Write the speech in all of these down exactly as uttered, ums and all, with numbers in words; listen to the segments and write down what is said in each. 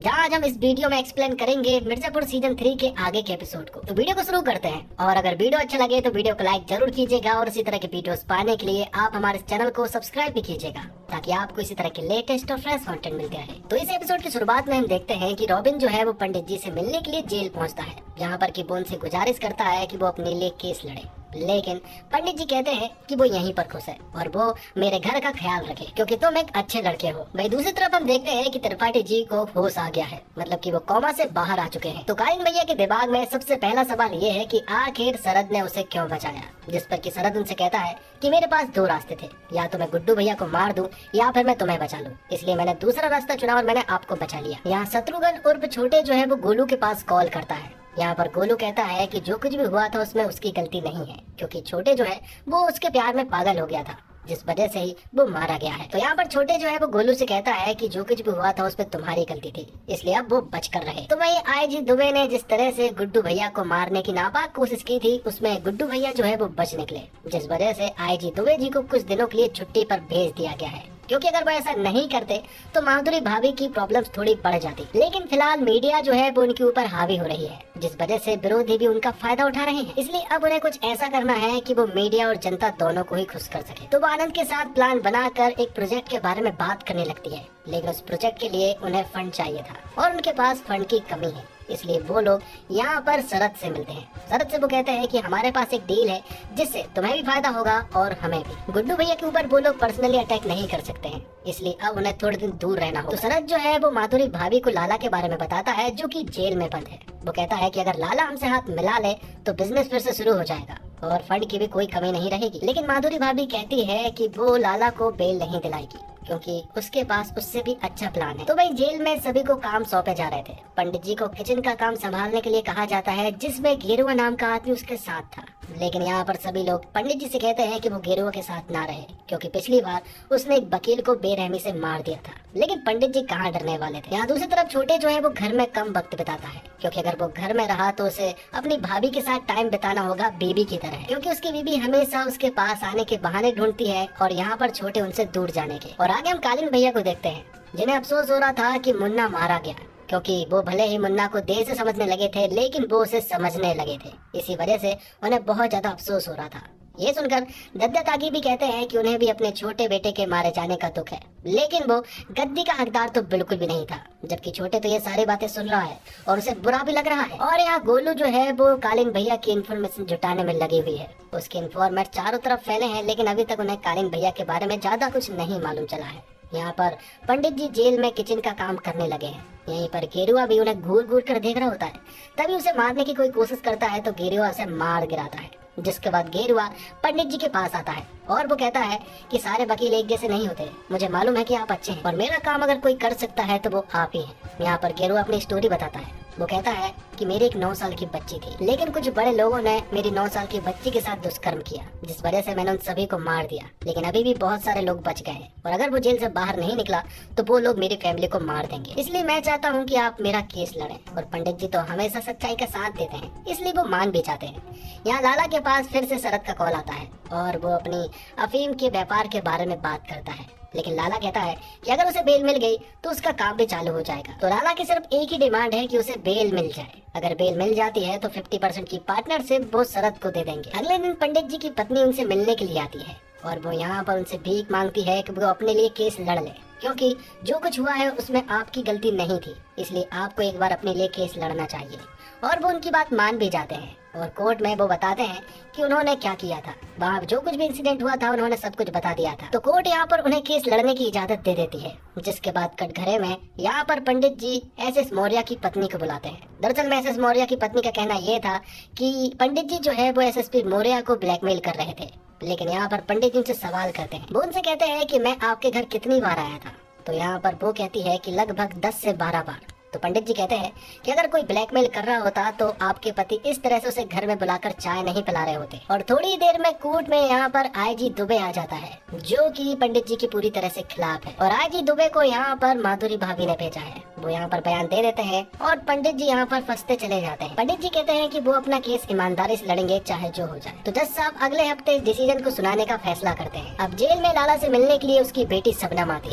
आज हम इस वीडियो में एक्सप्लेन करेंगे मिर्जापुर सीजन थ्री के आगे के एपिसोड को। तो वीडियो को शुरू करते हैं, और अगर वीडियो अच्छा लगे तो वीडियो को लाइक जरूर कीजिएगा, और इसी तरह के वीडियोस पाने के लिए आप हमारे चैनल को सब्सक्राइब भी कीजिएगा, ताकि आपको इसी तरह के लेटेस्ट और फ्रेश कंटेंट मिलते रहे। तो इस एपिसोड की शुरुआत में हम देखते हैं कि रॉबिन जो है वो पंडित जी से मिलने के लिए जेल पहुंचता है, यहाँ पर कि वो उनसे गुजारिश करता है कि वो अपने लिए केस लड़े। लेकिन पंडित जी कहते हैं कि वो यहीं पर खुश है और वो मेरे घर का ख्याल रखे, क्योंकि तुम एक अच्छे लड़के हो। वही दूसरी तरफ हम देखते हैं कि त्रिपाठी जी को होश आ गया है, मतलब कि वो कोमा से बाहर आ चुके हैं। तो कालीन भैया के दिमाग में सबसे पहला सवाल ये है कि आखिर शरद ने उसे क्यों बचाया, जिस पर कि शरद उनसे कहता है कि मेरे पास दो रास्ते थे, या तो मैं गुड्डू भैया को मार दूं या फिर मैं तुम्हें बचा लूं, इसलिए मैंने दूसरा रास्ता चुना और मैंने आपको बचा लिया। यहाँ शत्रुघ्न उर्फ छोटे जो है वो गोलू के पास कॉल करता है। यहाँ पर गोलू कहता है कि जो कुछ भी हुआ था उसमें उसकी गलती नहीं है, क्योंकि छोटे जो है वो उसके प्यार में पागल हो गया था, जिस वजह से ही वो मारा गया है। तो यहाँ पर छोटे जो है वो गोलू से कहता है कि जो कुछ भी हुआ था उसमें तुम्हारी गलती थी, इसलिए अब वो बच कर रहे। तो वही आईजी दुबे ने जिस तरह से गुड्डू भैया को मारने की नापाक कोशिश की थी, उसमें गुड्डू भैया जो है वो बच निकले, जिस वजह से आईजी दुबे जी को कुछ दिनों के लिए छुट्टी पर भेज दिया गया है, क्योंकि अगर वो ऐसा नहीं करते तो माधुरी भाभी की प्रॉब्लम्स थोड़ी बढ़ जाती। लेकिन फिलहाल मीडिया जो है वो उनके ऊपर हावी हो रही है, जिस वजह से विरोधी भी उनका फायदा उठा रहे हैं। इसलिए अब उन्हें कुछ ऐसा करना है कि वो मीडिया और जनता दोनों को ही खुश कर सके। तो वो आनंद के साथ प्लान बनाकर एक प्रोजेक्ट के बारे में बात करने लगती है, लेकिन उस प्रोजेक्ट के लिए उन्हें फंड चाहिए था और उनके पास फंड की कमी है, इसलिए वो लोग यहाँ पर शरद से मिलते हैं। शरद से वो कहते हैं कि हमारे पास एक डील है जिससे तुम्हें भी फायदा होगा और हमें भी। गुड्डू भैया के ऊपर वो लोग पर्सनली अटैक नहीं कर सकते हैं, इसलिए अब उन्हें थोड़े दिन दूर रहना होगा। तो शरद जो है वो माधुरी भाभी को लाला के बारे में बताता है, जो कि जेल में बंद है। वो कहता है कि अगर लाला हमसे हाथ मिला ले तो बिजनेस फिर से शुरू हो जाएगा और फंड की भी कोई कमी नहीं रहेगी। लेकिन माधुरी भाभी कहती है कि वो लाला को बेल नहीं दिलाएगी, क्योंकि उसके पास उससे भी अच्छा प्लान है। तो भाई जेल में सभी को काम सौंपे जा रहे थे। पंडित जी को किचन का काम संभालने के लिए कहा जाता है, जिसमें गेरुआ नाम का आदमी उसके साथ था। लेकिन यहाँ पर सभी लोग पंडित जी से कहते हैं कि वो गेरुआ के साथ ना रहे, क्योंकि पिछली बार उसने एक वकील को बेरहमी से मार दिया था। लेकिन पंडित जी कहाँ डरने वाले थे। यहाँ दूसरी तरफ छोटे जो है वो घर में कम वक्त बिताता है, क्योंकि अगर वो घर में रहा तो उसे अपनी भाभी के साथ टाइम बिताना होगा बीबी की तरह, क्योंकि उसकी बीबी हमेशा उसके पास आने के बहाने ढूंढती है और यहाँ पर छोटे उनसे दूर जाने के। और आगे हम कालीन भैया को देखते हैं, जिन्हें अफसोस हो रहा था कि मुन्ना मारा गया, क्योंकि वो भले ही मुन्ना को देर से समझने लगे थे, लेकिन वो उसे समझने लगे थे। इसी वजह से उन्हें बहुत ज्यादा अफसोस हो रहा था। ये सुनकर दद्दा काकी भी कहते हैं कि उन्हें भी अपने छोटे बेटे के मारे जाने का दुख है, लेकिन वो गद्दी का हकदार तो बिल्कुल भी नहीं था। जबकि छोटे तो ये सारी बातें सुन रहा है और उसे बुरा भी लग रहा है। और यहाँ गोलू जो है वो कालीन भैया की इन्फॉर्मेशन जुटाने में लगी हुई है। उसके इन्फॉर्मेट चारों तरफ फैले हैं, लेकिन अभी तक उन्हें कालीन भैया के बारे में ज्यादा कुछ नहीं मालूम चला है। यहाँ पर पंडित जी जेल में किचन का काम करने लगे हैं। यहीं पर गेरुआ भी उन्हें घूर घूर कर देख रहा होता है। तभी उसे मारने की कोई कोशिश करता है तो गेरुआ उसे मार गिराता है, जिसके बाद गेरुआ पंडित जी के पास आता है और वो कहता है कि सारे वकील एक जैसे नहीं होते, मुझे मालूम है कि आप अच्छे हैं और मेरा काम अगर कोई कर सकता है तो वो आप ही हैं। यहाँ पर गेरुआ अपनी स्टोरी बताता है। वो कहता है कि मेरी एक नौ साल की बच्ची थी, लेकिन कुछ बड़े लोगों ने मेरी नौ साल की बच्ची के साथ दुष्कर्म किया, जिस वजह से मैंने उन सभी को मार दिया। लेकिन अभी भी बहुत सारे लोग बच गए हैं और अगर वो जेल से बाहर नहीं निकला तो वो लोग मेरी फैमिली को मार देंगे। इसलिए मैं चाहता हूँ कि आप मेरा केस लड़ें। और पंडित जी तो हमेशा सच्चाई का साथ देते हैं, इसलिए वो मान भी जाते हैं। यहाँ लाला के पास फिर से शरद का कॉल आता है और वो अपनी अफीम के व्यापार के बारे में बात करता है। लेकिन लाला कहता है कि अगर उसे बेल मिल गई तो उसका काम भी चालू हो जाएगा। तो लाला की सिर्फ एक ही डिमांड है कि उसे बेल मिल जाए। अगर बेल मिल जाती है तो पचास परसेंट की पार्टनरशिप वो शरद को दे देंगे। अगले दिन पंडित जी की पत्नी उनसे मिलने के लिए आती है और वो यहाँ पर उनसे भीख मांगती है कि वो अपने लिए केस लड़ ले, क्योंकि जो कुछ हुआ है उसमें आपकी गलती नहीं थी, इसलिए आपको एक बार अपने लिए केस लड़ना चाहिए। और वो उनकी बात मान भी जाते हैं और कोर्ट में वो बताते हैं कि उन्होंने क्या किया था। वहाँ जो कुछ भी इंसिडेंट हुआ था उन्होंने सब कुछ बता दिया था। तो कोर्ट यहाँ पर उन्हें केस लड़ने की इजाजत दे देती है, जिसके बाद कटघरे में यहाँ पर पंडित जी एस एस मौर्य की पत्नी को बुलाते हैं। दरअसल में एस एस मौर्य की पत्नी का कहना ये था कि पंडित जी जो है वो एस एस पी मौर्य को ब्लैकमेल कर रहे थे। लेकिन यहाँ पर पंडित जी उनसे सवाल करते हैं। वो उनसे कहते हैं कि मैं आपके घर कितनी बार आया था। तो यहाँ पर वो कहती है कि लगभग दस से बारह बार। तो पंडित जी कहते हैं कि अगर कोई ब्लैकमेल कर रहा होता तो आपके पति इस तरह से उसे घर में बुलाकर चाय नहीं पिला रहे होते। और थोड़ी देर में कोर्ट में यहाँ पर आईजी दुबे आ जाता है, जो कि पंडित जी की पूरी तरह से खिलाफ है। और आईजी दुबे को यहाँ पर माधुरी भाभी ने भेजा है। वो यहाँ पर बयान दे देते हैं और पंडित जी यहाँ पर फंसते चले जाते हैं। पंडित जी कहते हैं कि वो अपना केस ईमानदारी से लड़ेंगे चाहे जो हो जाए। तो जज साहब अगले हफ्ते डिसीजन को सुनाने का फैसला करते हैं। अब जेल में लाला से मिलने के लिए उसकी बेटी शबनम आती है।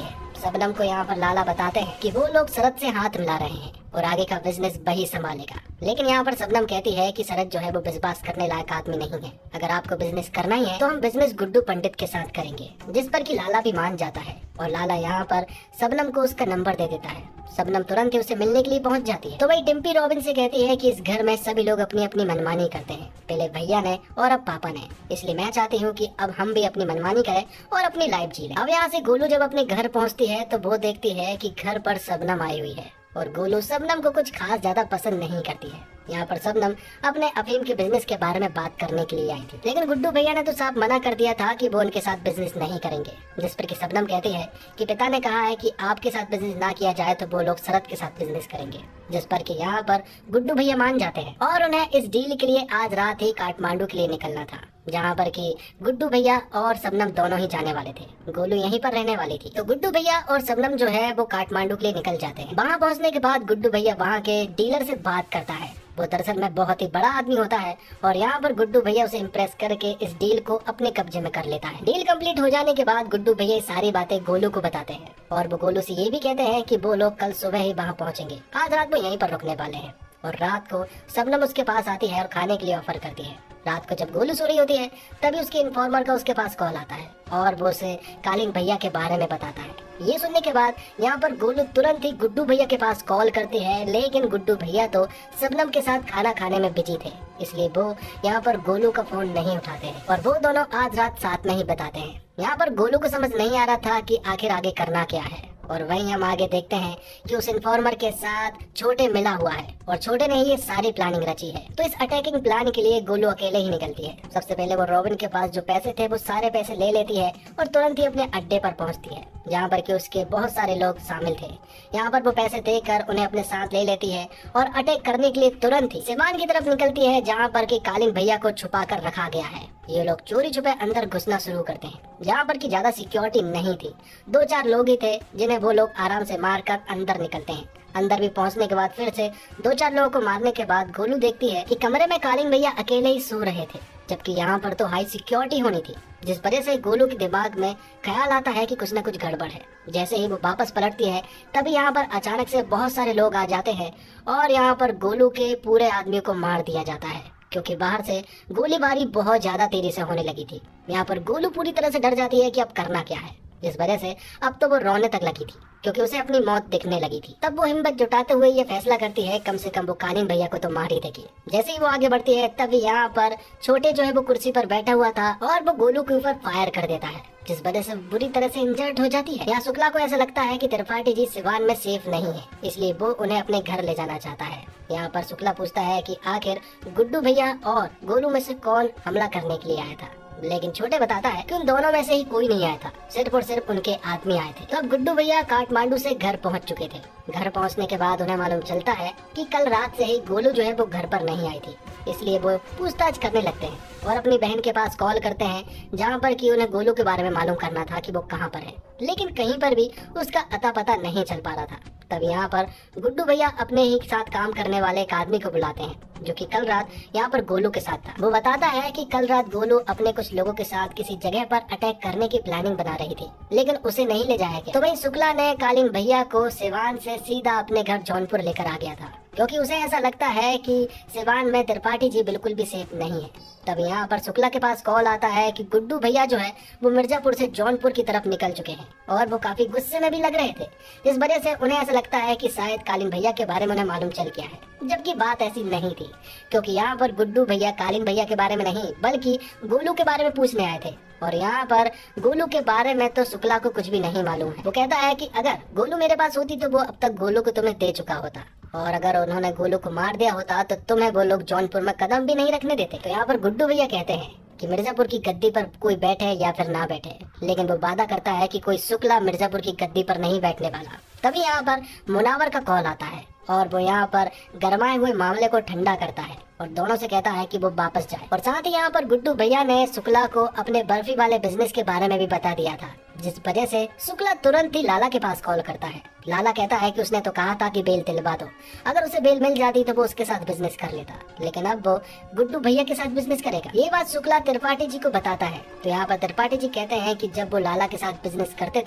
शबनम को यहाँ पर लाला बताते हैं कि वो लोग शरद से हाथ मिला रहे हैं और आगे का बिजनेस वही संभालेगा। लेकिन यहाँ पर शबनम कहती है कि शरद जो है वो बिजनेस करने लायक आदमी नहीं है। अगर आपको बिजनेस करना ही है तो हम बिजनेस गुड्डू पंडित के साथ करेंगे, जिस पर कि लाला भी मान जाता है और लाला यहाँ पर शबनम को उसका नंबर दे देता है। शबनम तुरंत ही उसे मिलने के लिए पहुंच जाती है। तो वही डिम्पी रॉबिन से कहती है कि इस घर में सभी लोग अपनी अपनी मनमानी करते हैं, पहले भैया ने और अब पापा ने, इसलिए मैं चाहती हूँ कि अब हम भी अपनी मनमानी करें और अपनी लाइफ जी लें। अब यहाँ से गोलू जब अपने घर पहुँचती है तो वो देखती है कि घर पर शबनम आई हुई है और गोलू शबनम को कुछ खास ज्यादा पसंद नहीं करती है। यहाँ पर शबनम अपने अफीम के बिजनेस के बारे में बात करने के लिए आई थी, लेकिन गुड्डू भैया ने तो साफ मना कर दिया था कि वो उनके साथ बिजनेस नहीं करेंगे। जिस पर कि शबनम कहती है कि पिता ने कहा है कि आपके साथ बिजनेस ना किया जाए तो वो लोग शरद के साथ बिजनेस करेंगे, जिस पर कि यहाँ पर गुड्डू भैया मान जाते हैं और उन्हें इस डील के लिए आज रात ही काठमांडू के लिए निकलना था, जहाँ पर कि गुड्डू भैया और शबनम दोनों ही जाने वाले थे। गोलू यहीं पर रहने वाली थी। तो गुड्डू भैया और शबनम जो है वो काठमांडू के लिए निकल जाते हैं। वहाँ पहुँचने के बाद गुड्डू भैया वहाँ के डीलर से बात करता है। वो दरअसल में बहुत ही बड़ा आदमी होता है और यहाँ पर गुड्डू भैया उसे इम्प्रेस करके इस डील को अपने कब्जे में कर लेता है। डील कंप्लीट हो जाने के बाद गुड्डू भैया सारी बातें गोलू को बताते हैं और वो गोलू से ये भी कहते हैं कि वो लोग कल सुबह ही वहाँ पहुँचेंगे। आज रात वो यहीं पर रुकने वाले हैं और रात को शबनम उसके पास आती है और खाने के लिए ऑफर करती है। रात को जब गोलू सो रही होती है तभी उसके इन्फॉर्मर का उसके पास कॉल आता है और वो उसे कालीन भैया के बारे में बताता है। ये सुनने के बाद यहाँ पर गोलू तुरंत ही गुड्डू भैया के पास कॉल करते हैं, लेकिन गुड्डू भैया तो शबनम के साथ खाना खाने में बिजी थे, इसलिए वो यहाँ पर गोलू का फोन नहीं उठाते हैं और वो दोनों आज रात साथ में ही बताते हैं। यहाँ पर गोलू को समझ नहीं आ रहा था कि आखिर आगे करना क्या है और वहीं हम आगे देखते हैं कि उस इन्फॉर्मर के साथ छोटे मिला हुआ है और छोटे ने ही ये सारी प्लानिंग रची है। तो इस अटैकिंग प्लान के लिए गोलू अकेले ही निकलती है। सबसे पहले वो रॉबिन के पास जो पैसे थे वो सारे पैसे ले लेती है और तुरंत ही अपने अड्डे पर पहुंचती है, जहां पर कि उसके बहुत सारे लोग शामिल थे। यहाँ पर वो पैसे देकर उन्हें अपने साथ ले लेती है और अटैक करने के लिए तुरंत ही सिवान की तरफ निकलती है, जहाँ पर कि कालीन भैया को छुपा कर रखा गया है। ये लोग चोरी छुपे अंदर घुसना शुरू करते हैं, जहाँ पर कि ज्यादा सिक्योरिटी नहीं थी, दो चार लोग ही थे जिन्हें वो लोग आराम से मारकर अंदर निकलते हैं। अंदर भी पहुंचने के बाद फिर से दो चार लोगों को मारने के बाद गोलू देखती है कि कमरे में कालीन भैया अकेले ही सो रहे थे, जबकि यहाँ पर तो हाई सिक्योरिटी होनी थी, जिस वजह से गोलू के दिमाग में ख्याल आता है कि कुछ न कुछ गड़बड़ है। जैसे ही वो वापस पलटती है तभी यहाँ पर अचानक से बहुत सारे लोग आ जाते हैं और यहाँ पर गोलू के पूरे आदमियों को मार दिया जाता है, क्योंकि बाहर से गोलीबारी बहुत ज्यादा तेजी से होने लगी थी। यहाँ पर गोलू पूरी तरह से डर जाती है कि अब करना क्या है, जिस वजह से अब तो वो रोने तक लगी थी क्योंकि उसे अपनी मौत दिखने लगी थी। तब वो हिम्मत जुटाते हुए ये फैसला करती है कम से कम वो कालीन भैया को तो मार ही देगी। जैसे ही वो आगे बढ़ती है तभी यहाँ पर छोटे जो है वो कुर्सी पर बैठा हुआ था और वो गोलू के ऊपर फायर कर देता है, जिस वजह से बुरी तरह से इंजर्ड हो जाती है। यहाँ शुक्ला को ऐसा लगता है कि त्रिपाठी जी सिवान में सेफ नहीं है, इसलिए वो उन्हें अपने घर ले जाना चाहता है। यहाँ पर शुक्ला पूछता है कि आखिर गुड्डू भैया और गोलू में से कौन हमला करने के लिए आया था, लेकिन छोटे बताता है कि उन दोनों में से ही कोई नहीं आया था, सिर्फ और सिर्फ उनके आदमी आए थे। तो अब गुड्डू भैया काठमांडू से घर पहुंच चुके थे। घर पहुंचने के बाद उन्हें मालूम चलता है कि कल रात से ही गोलू जो है वो घर पर नहीं आई थी, इसलिए वो पूछताछ करने लगते हैं और अपनी बहन के पास कॉल करते हैं, जहाँ पर कि उन्हें गोलू के बारे में मालूम करना था कि वो कहाँ पर है, लेकिन कहीं पर भी उसका अता पता नहीं चल पा रहा था। तब यहाँ पर गुड्डू भैया अपने ही साथ काम करने वाले एक आदमी को बुलाते हैं, जो कि कल रात यहाँ पर गोलू के साथ था। वो बताता है कि कल रात गोलू अपने कुछ लोगों के साथ किसी जगह पर अटैक करने की प्लानिंग बना रही थी, लेकिन उसे नहीं ले जाया गया। तो वही शुक्ला ने कालीन भैया को सिवान से सीधा अपने घर जौनपुर लेकर आ गया था, क्योंकि उसे ऐसा लगता है कि सिवान में त्रिपाठी जी बिल्कुल भी सेफ नहीं है। तब यहाँ पर शुक्ला के पास कॉल आता है कि गुड्डू भैया जो है वो मिर्जापुर से जौनपुर की तरफ निकल चुके हैं और वो काफी गुस्से में भी लग रहे थे, जिस वजह से उन्हें ऐसा लगता है कि शायद कालीन भैया के बारे में उन्हें मालूम चल गया है, जबकि बात ऐसी नहीं थी, क्योंकि यहाँ पर गुड्डू भैया कालीन भैया के बारे में नहीं बल्कि गोलू के बारे में पूछने आए थे। और यहाँ पर गोलू के बारे में तो शुक्ला को कुछ भी नहीं मालूम है। वो कहता है कि अगर गोलू मेरे पास होती तो वो अब तक गोलू को तुम्हें दे चुका होता, और अगर उन्होंने गोलू को मार दिया होता तो तुम्हें वो लोग जौनपुर में कदम भी नहीं रखने देते। तो यहाँ पर गुड्डू भैया कहते हैं कि मिर्जापुर की गद्दी पर कोई बैठे या फिर ना बैठे, लेकिन वो वादा करता है कि कोई शुक्ला मिर्जापुर की गद्दी पर नहीं बैठने वाला। तभी यहाँ पर मुनावर का कॉल आता है और वो यहाँ पर गरमाए हुए मामले को ठंडा करता है और दोनों से कहता है कि वो वापस जाए। और साथ ही यहाँ पर गुड्डू भैया ने शुक्ला को अपने बर्फी वाले बिजनेस के बारे में भी बता दिया था, जिस वजह से शुक्ला तुरंत ही लाला के पास कॉल करता है। लाला कहता है कि उसने तो कहा था कि बेल दिलवा दो, अगर उसे बेल मिल जाती तो वो उसके साथ बिजनेस कर लेता, लेकिन अब वो गुड्डू भैया के साथ बिजनेस करेगा। ये बात शुक्ला त्रिपाठी जी को बताता है। तो यहाँ पर त्रिपाठी जी कहते हैं कि जब वो लाला के साथ बिजनेस करते थे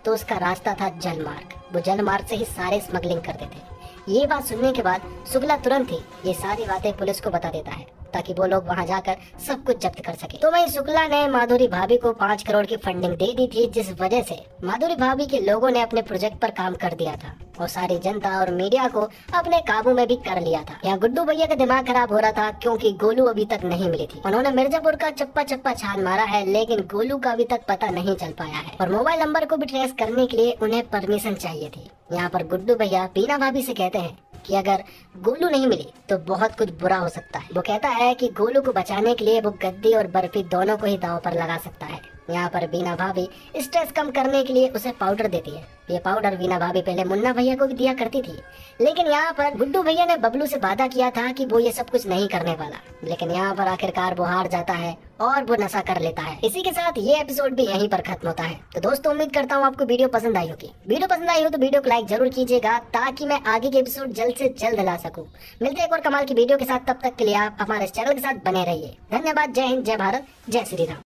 तो उसका रास्ता था जलमार्ग। वो जलमार्ग से ही सारे स्मगलिंग करते थे। ये बात सुनने के बाद शुक्ला तुरंत ही ये सारी बातें पुलिस को बता देता है ताकि वो लोग वहां जाकर सब कुछ जब्त कर सके। तो वहीं शुक्ला ने माधुरी भाभी को पाँच करोड़ की फंडिंग दे दी थी, जिस वजह से माधुरी भाभी के लोगों ने अपने प्रोजेक्ट पर काम कर दिया था और सारी जनता और मीडिया को अपने काबू में भी कर लिया था। यहाँ गुड्डू भैया का दिमाग खराब हो रहा था क्योंकि गोलू अभी तक नहीं मिली थी। उन्होंने मिर्जापुर का चप्पा चप्पा छान मारा है, लेकिन गोलू का अभी तक पता नहीं चल पाया है और मोबाइल नंबर को भी ट्रेस करने के लिए उन्हें परमिशन चाहिए थी। यहाँ पर गुड्डू भैया बीना भाभी से कहते हैं कि अगर गोलू नहीं मिली तो बहुत कुछ बुरा हो सकता है। वो कहता है कि गोलू को बचाने के लिए वो गद्दी और बर्फी दोनों को ही दांव पर लगा सकता है। यहाँ पर बीना भाभी स्ट्रेस कम करने के लिए उसे पाउडर देती है। ये पाउडर बीना भाभी पहले मुन्ना भैया को भी दिया करती थी, लेकिन यहाँ पर गुड्डू भैया ने बबलू से वादा किया था कि वो ये सब कुछ नहीं करने वाला, लेकिन यहाँ पर आखिरकार वो हार जाता है और वो नशा कर लेता है। इसी के साथ ये एपिसोड भी यहीं पर खत्म होता है। तो दोस्तों उम्मीद करता हूँ आपको वीडियो पसंद आई होगी। वीडियो पसंद आई हो तो वीडियो को लाइक जरूर कीजिएगा ताकि मैं आगे के एपिसोड जल्द से जल्द ला सकूं। मिलते हैं एक और कमाल की वीडियो के साथ, तब तक के लिए आप हमारे चैनल के साथ बने रहिए। धन्यवाद। जय हिंद, जय भारत, जय श्री राम।